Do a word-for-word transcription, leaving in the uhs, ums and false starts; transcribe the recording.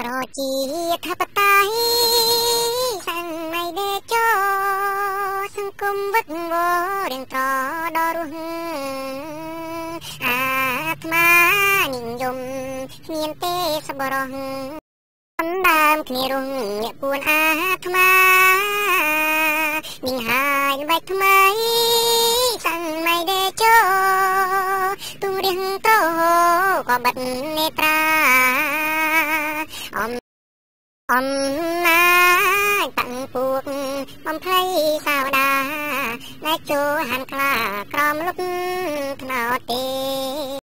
ប្រជាធិបតេយ្យសង្ម័យដេជោសង្គមវិតវរៀងត្រដល់រស់អាត្មានិយមគ្មានទេសបរោះបណ្ដើមគ្នារងអ្នកពួនអាត្មានឹងហើយល្បិចថ្មីសង្ម័យដេជោទុំរៀងត្រក៏បិទនេត្រាអំអំណាចតាំងពួកបំភ័យសាវតាដែលចូលហានខ្លាក្រមលុបថ្នោតទេ